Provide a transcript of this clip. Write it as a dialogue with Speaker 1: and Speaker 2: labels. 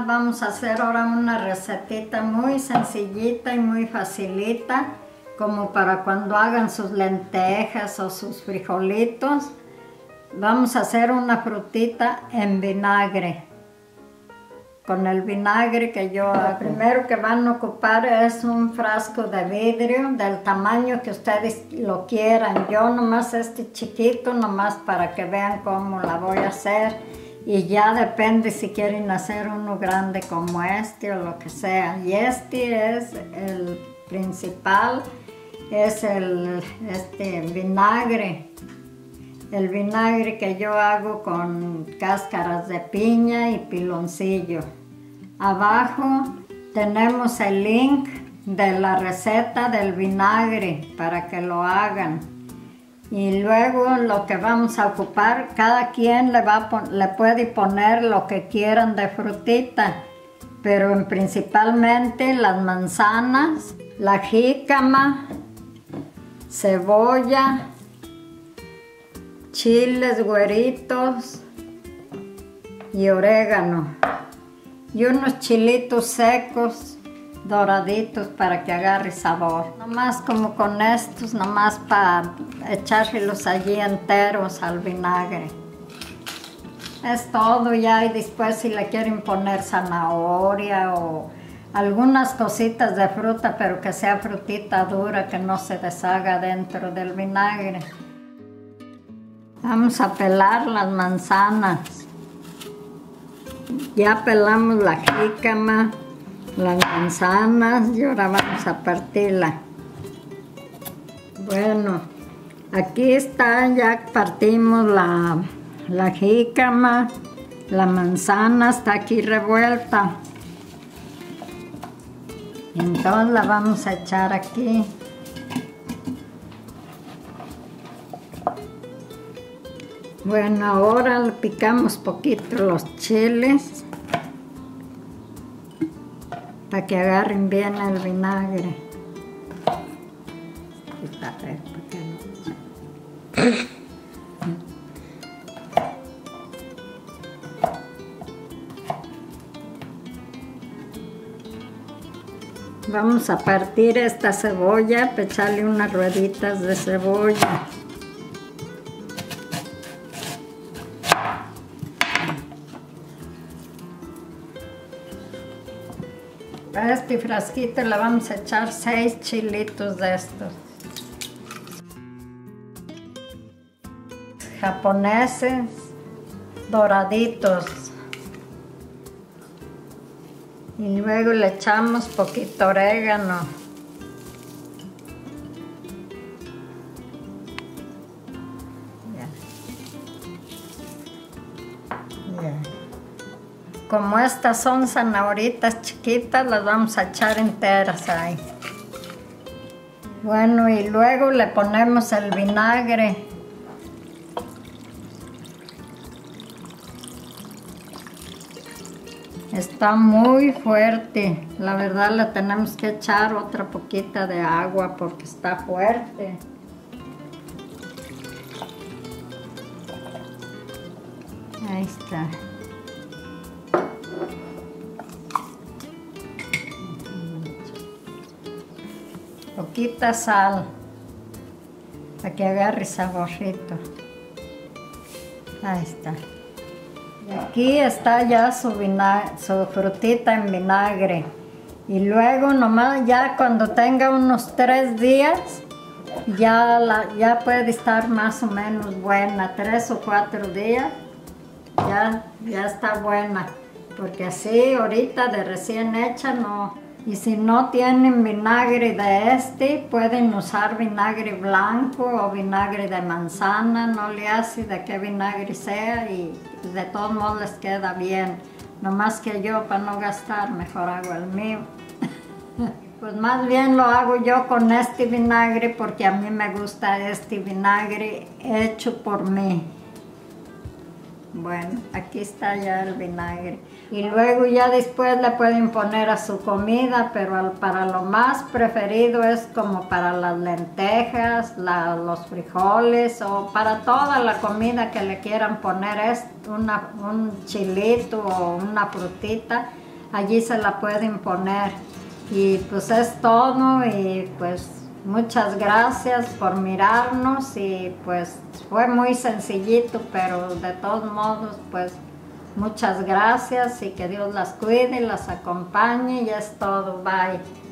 Speaker 1: vamos a hacer ahora una recetita muy sencillita y muy facilita, como para cuando hagan sus lentejas o sus frijolitos. Vamos a hacer una frutita en vinagre. Con el vinagre que yo hago. Lo primero que van a ocupar es un frasco de vidrio del tamaño que ustedes lo quieran. Yo nomás este chiquito, nomás para que vean cómo la voy a hacer. Y ya depende si quieren hacer uno grande como este o lo que sea. Y este es el principal, es el vinagre. El vinagre que yo hago con cáscaras de piña y piloncillo. Abajo tenemos el link de la receta del vinagre para que lo hagan. Y luego lo que vamos a ocupar, cada quien le puede poner lo que quieran de frutita, pero principalmente las manzanas, la jícama, cebolla, chiles güeritos y orégano. Y unos chilitos secos, doraditos para que agarre sabor. Nomás como con estos, nomás para echárselos allí enteros al vinagre. Es todo ya, y después si le quieren poner zanahoria o algunas cositas de fruta, pero que sea frutita dura, que no se deshaga dentro del vinagre. Vamos a pelar las manzanas. Ya pelamos la jícama, las manzanas y ahora vamos a partirla. Bueno, aquí está, ya partimos la jícama, la manzana está aquí revuelta. Entonces la vamos a echar aquí. Bueno, ahora le picamos poquito los chiles para que agarren bien el vinagre. Vamos a partir esta cebolla, para echarle unas rueditas de cebolla. A este frasquito le vamos a echar 6 chilitos de estos. Japoneses, doraditos. Y luego le echamos poquito orégano. Como estas son zanahoritas chiquitas, las vamos a echar enteras ahí. Bueno, y luego le ponemos el vinagre. Está muy fuerte. La verdad le tenemos que echar otra poquita de agua porque está fuerte. Ahí está. Poquita sal para que agarre saborcito. Ahí está. Y aquí está ya su frutita en vinagre. Y luego nomás ya cuando tenga unos 3 días ya puede estar más o menos buena. 3 o 4 días ya está buena. Porque así ahorita de recién hecha no. Y si no tienen vinagre de pueden usar vinagre blanco o vinagre de manzana, no le hace de qué vinagre sea y de todos modos les queda bien. Nomás que yo, para no gastar, mejor hago el mío. Pues más bien lo hago yo con este vinagre porque a mí me gusta este vinagre hecho por mí. Bueno, aquí está ya el vinagre. Y luego ya después le pueden poner a su comida, pero para lo más preferido es como para las lentejas, los frijoles o para toda la comida que le quieran poner un chilito o una frutita. allí se la pueden poner. Y pues es todo, y pues muchas gracias por mirarnos, y pues fue muy sencillito, pero de todos modos pues muchas gracias, y que Dios las cuide, las acompañe, y es todo. Bye.